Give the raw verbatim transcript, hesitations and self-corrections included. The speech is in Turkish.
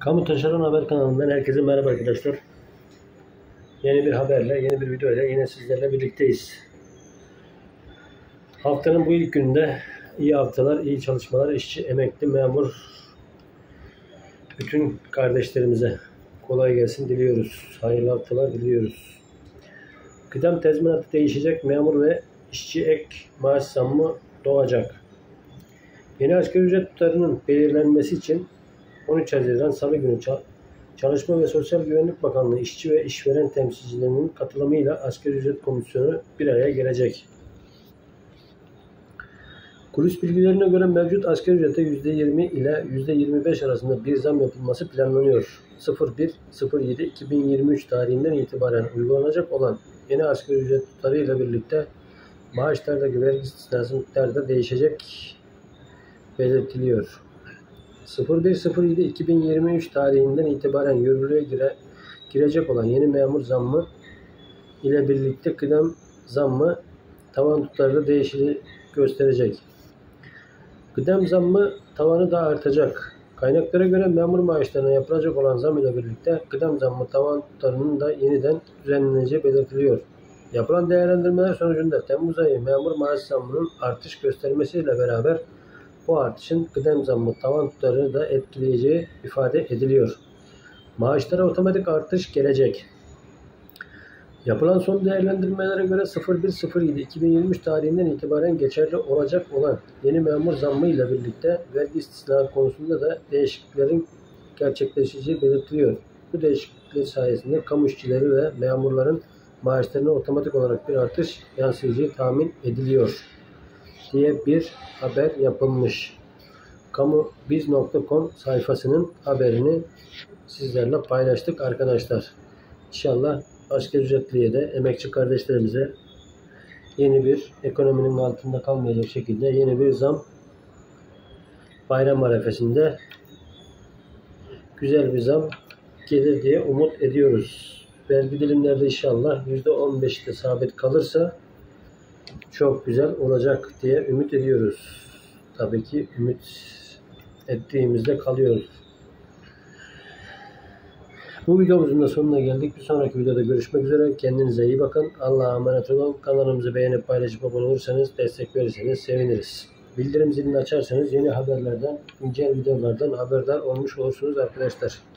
Kamu Taşeron Haber kanalından herkese merhaba arkadaşlar. Yeni bir haberle, yeni bir video ile yine sizlerle birlikteyiz. Haftanın bu ilk gününde iyi haftalar, iyi çalışmalar, işçi, emekli, memur, bütün kardeşlerimize kolay gelsin diliyoruz. Hayırlı haftalar diliyoruz. Kıdem tezminatı değişecek, memur ve işçi ek maaş zammı doğacak. Yeni asgari ücret tutarının belirlenmesi için on üç Haziran Salı günü Çalışma ve Sosyal Güvenlik Bakanlığı işçi ve işveren temsilcilerinin katılımıyla Asgari Ücret Komisyonu bir araya gelecek. Kulis bilgilerine göre mevcut asgari ücrete yüzde yirmi ile yüzde yirmi beş arasında bir zam yapılması planlanıyor. sıfır bir sıfır yedi iki bin yirmi üç tarihinden itibaren uygulanacak olan yeni asgari ücret tutarı ile birlikte maaşlardaki vergi istisnası miktarı da değişecek belirtiliyor. sıfır bir sıfır yedi iki bin yirmi üç tarihinden itibaren yürürlüğe gire, girecek olan yeni memur zammı ile birlikte kıdem zammı tavan tutarı da değişikliği gösterecek. Kıdem zammı tavanı da artacak. Kaynaklara göre memur maaşlarına yapılacak olan zam ile birlikte kıdem zammı tavan tutarının da yeniden düzenleneceği belirtiliyor. Yapılan değerlendirmeler sonucunda Temmuz ayı memur maaş zammının artış göstermesiyle beraber bu artışın kıdem zammı tavan tutarını da etkileyeceği ifade ediliyor. Maaşlara otomatik artış gelecek. Yapılan son değerlendirmelere göre sıfır bir sıfır yedi iki bin yirmi üç tarihinden itibaren geçerli olacak olan yeni memur zammı ile birlikte vergi istisnası konusunda da değişikliklerin gerçekleşeceği belirtiliyor. Bu değişiklikler sayesinde kamu işçileri ve memurların maaşlarına otomatik olarak bir artış yansıyacağı tahmin ediliyor diye bir haber yapılmış. kamubiz nokta com sayfasının haberini sizlerle paylaştık arkadaşlar. İnşallah asgari ücretliye de emekçi kardeşlerimize yeni bir ekonominin altında kalmayacak şekilde yeni bir zam bayram arefesinde güzel bir zam gelir diye umut ediyoruz. Vergi dilimlerde inşallah yüzde on beşte sabit kalırsa çok güzel olacak diye ümit ediyoruz. Tabii ki ümit ettiğimizde kalıyoruz. Bu videomuzun da sonuna geldik. Bir sonraki videoda görüşmek üzere. Kendinize iyi bakın. Allah'a emanet olun. Kanalımızı beğenip paylaşıp abone olursanız, destek verirseniz seviniriz. Bildirim zilini açarsanız yeni haberlerden, güncel videolardan haberdar olmuş olursunuz arkadaşlar.